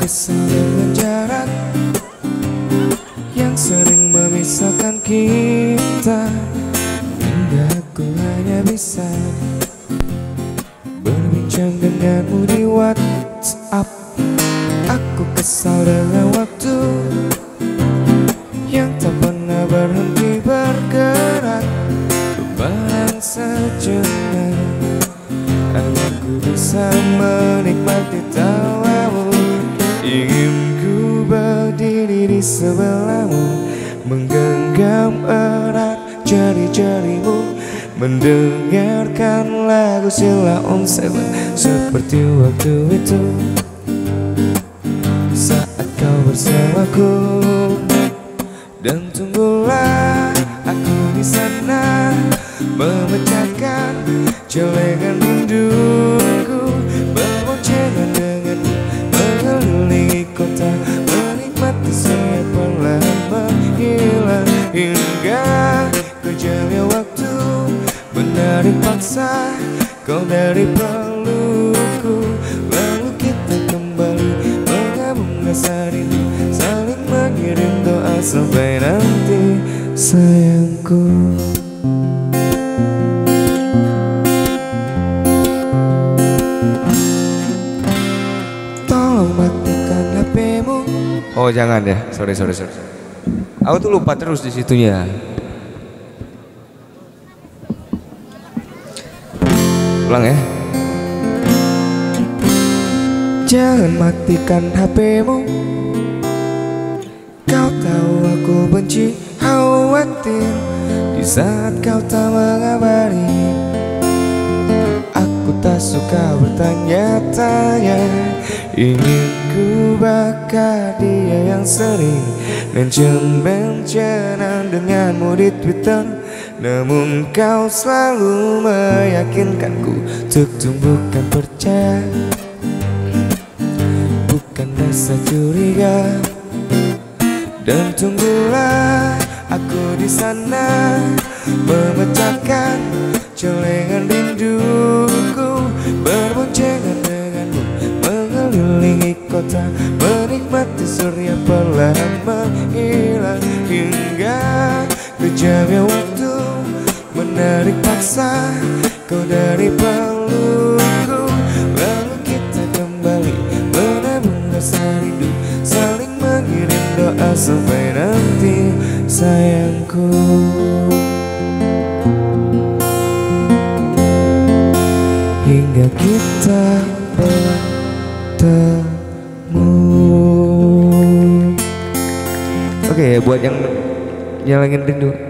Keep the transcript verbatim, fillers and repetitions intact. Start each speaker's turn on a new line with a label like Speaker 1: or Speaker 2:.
Speaker 1: kesal dengan jarak yang sering memisahkan kita, hingga aku hanya bisa berbincang denganmu di WhatsApp. Aku kesal dengan waktu yang tak pernah berhenti bergerak. Barang sejenak agar ku bisa menikmati tawamu. Ingin ku berdiri di sebelahmu, menggenggam erat jari-jarimu, mendengarkan lagu Sheila on Seven. Seperti waktu itu saat kau bersamaku. Dan tunggulah aku di sana, memecahkan celengan rinduku, berboncengan denganmu, mengelilingi kota, menikmati saya perlahan menghilang. Hingga kejamnya waktu menarik paksa kau dari pelukku, lalu kita kembali menggabung rasa rindu, saling mengirim doa sampai nanti sayangku. Tolong matikan H P-mu.
Speaker 2: Oh jangan ya, sorry sorry sorry. Aku tuh lupa terus di situnya. Ulang ya.
Speaker 1: Jangan matikan H P-mu. Kau tahu aku benci, khawatir di saat kau tak mengabari. Aku tak suka bertanya-tanya, ingin ku bakar dia yang sering mencen-mencenan denganmu di Twitter. Namun kau selalu meyakinkanku untuk tumbuhkan percaya, bukan rasa curiga. Dan tunggulah aku di sana, memecahkan celengan rinduku, berboncengan denganmu, mengelilingi kota, menikmati surya perlahan menghilang. Hingga kejamnya waktu menarik paksa kau dari pelukku, lalu kita kembali menabung rasa rindu, saling mengirim doa sampai nanti sayangku. Hingga kita bertemu.
Speaker 2: Oke, buat yang nyalangin rindu.